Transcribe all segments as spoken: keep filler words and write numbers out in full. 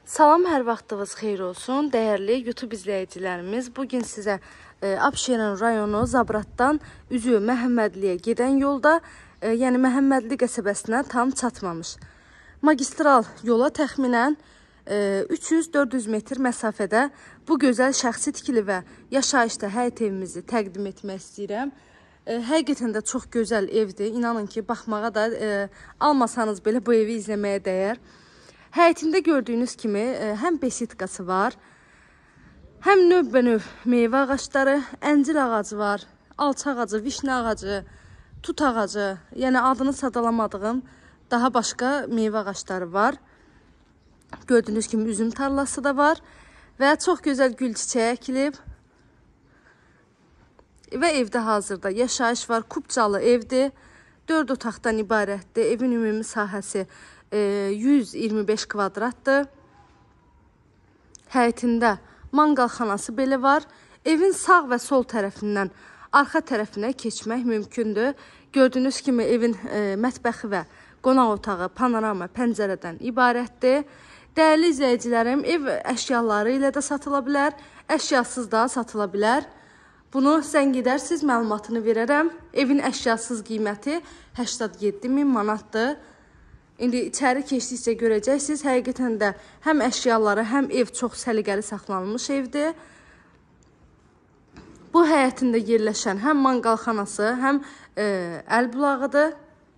Salam, hər vaxtınız xeyir olsun, dəyərli YouTube izləyicilərimiz. Bugün sizə e, Abşeron rayonu Zabratdan üzü Məhəmmədliyə gedən yolda, e, yəni Məhəmmədli qəsəbəsinə tam çatmamış, magistral yola təxminən e, üç yüz dörd yüz metr məsafədə bu gözəl şəxsi tikili və yaşayışda həyət evimizi təqdim etmək istəyirəm. E, həqiqətən də çox gözəl evdir. İnanın ki, baxmağa da e, almasanız belə bu evi izləməyə dəyər. Həyətində gördüyünüz kimi həm besitkası var, həm növbə-növ meyvə ağaçları, əncir ağacı var, alça ağacı, vişnə ağacı, tut ağacı, yəni adını sadalamadığım daha başqa meyvə ağaçları var. Gördüyünüz kimi üzüm tarlası da var və çox gözəl gül çiçəyi əkilib. Və evdə hazırda yaşayış var, kubcalı evdir, dörd otaqdan ibarətdir, evin ümumi sahəsi yüz iyirmi beş kvadratdır. Həyətində manqalxanası belə var. Evin sağ və sol tərəfindən arxa tərəfinə keçmək mümkündür. Gördüyünüz kimi evin e, mətbəxi və qonaq otağı panorama pəncərədən ibarətdir. Dəyərli izləyicilərim, ev əşyaları ilə də satıla bilər, əşyasız da satıla bilər. Bunu zəng edərsiniz, məlumatını verərəm. Evin əşyasız qiyməti səksən yeddi min manatdır. İndi içəri keçdikcə görəcəksiniz, həqiqətən də həm əşyaları, həm ev çox səliqəli saxlanılmış evdir. Bu həyətində yerləşən həm manqalxanası, həm e, əl bulağıdır.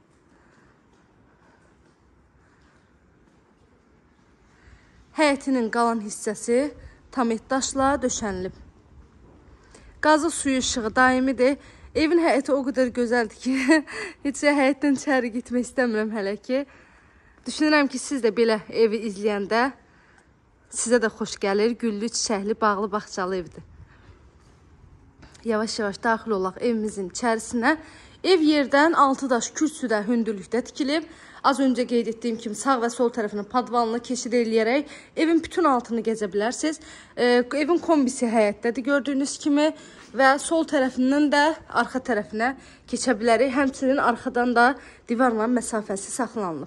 Həyətinin qalan hissəsi tamet daşla döşənilib. Qazı suyu işığı daimidir. Evin həyəti o qədər gözəldir ki, heç həyətdən içəri gitmək istəmirəm hələ ki. Düşünürəm ki, siz də belə evi izləyəndə sizə də xoş gəlir. Güllü, çiçəkli, bağlı, bağçalı evdir. Yavaş-yavaş daxil olaq evimizin içərisinə. Ev yerdən altı daş kürsüdə, hündürlükdə tikilib. Az öncə qeyd etdiyim kimi sağ və sol tərəfinin padvalını keçid eləyərək evin bütün altını gəzə bilərsiniz. E, evin kombisi həyətdədir gördüyünüz kimi və sol tərəfindən də arxa tərəfinə keçə bilərik. Həmçinin arxadan da divarla məsafəsi saxlanılıb.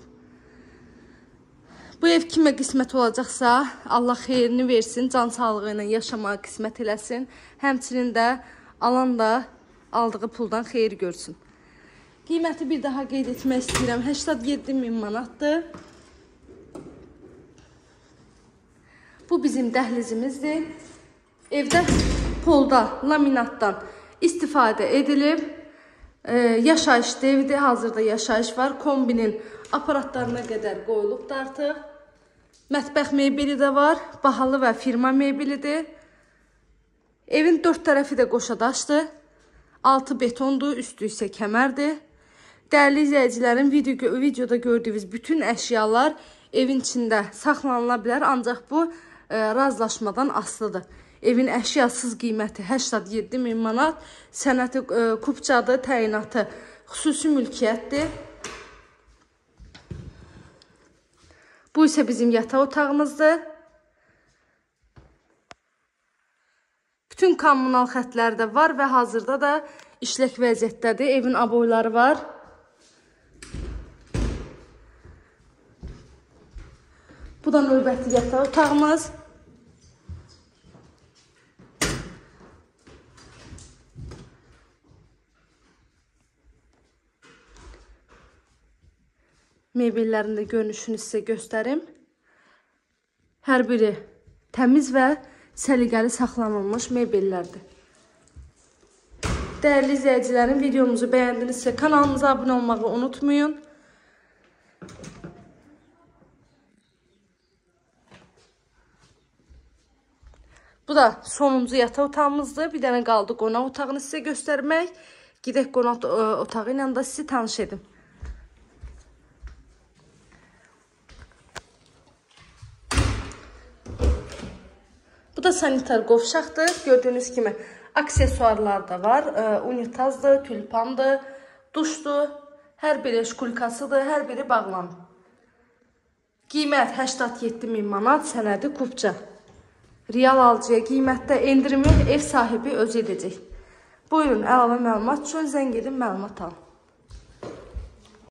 Bu ev kimə qismət olacaqsa, Allah xeyrini versin, can sağlığı ilə yaşamağa qismət eləsin. Həmçinin də alan da aldığı puldan xeyir görsün. Qiyməti bir daha qeyd etmək istəyirəm, səksən yeddi min manatdır. Bu bizim dəhlizimizdir. Evdə polda, laminatdan istifadə edilib. Ee, yaşayışlı evdir, hazırda yaşayış var. Kombinin aparatlarına qədər qoyulub da artıq. Mətbəx mebeli də var, bahalı və firma mebelidir. Evin dörd tərəfi də qoşadaşdır. Altı betondur, üstü isə kəmərdir. Dəyərli izləyicilərin, video, videoda gördüyünüz bütün əşyalar evin içində saxlanıla bilər, ancaq bu e, razılaşmadan asılıdır. Evin əşyasız qiyməti səksən yeddi min manat, sənəti e, kubcadır, təyinatı xüsusi mülkiyyətdir. Bu isə bizim yataq otağımızdır. Bütün kommunal xətlər də var və hazırda da işlək vəziyyətdədir. Evin aboyları var. Bu da növbəti yataq otağımız. Mebellərin də görünüşünü sizə göstərim. Hər biri təmiz və səliqəli saxlanılmış mebellərdir. Dəyərli izləyicilərim, videomuzu bəyəndinizsə kanalımıza abunə olmağı unutmayın. Bu da sonuncu yataq otağımızdır. Bir dənə qaldı qonaq otağını sizə göstərmək. Gedək qonaq otağı ilə də sizi tanış edim. Bu da sanitar qovşaqdır. Gördüyünüz kimi aksesuarlar da var. E, unitazdır, tülpandır, duşdur. Hər biri şkulkasıdır, hər biri bağlanır. Qiymət səksən yeddi min manat, sənədi kubca. Real alıcıya qiymətdə endirimi ev sahibi özü edəcək. Buyurun, əlavə məlumat üçün zəng edin, məlumat alın.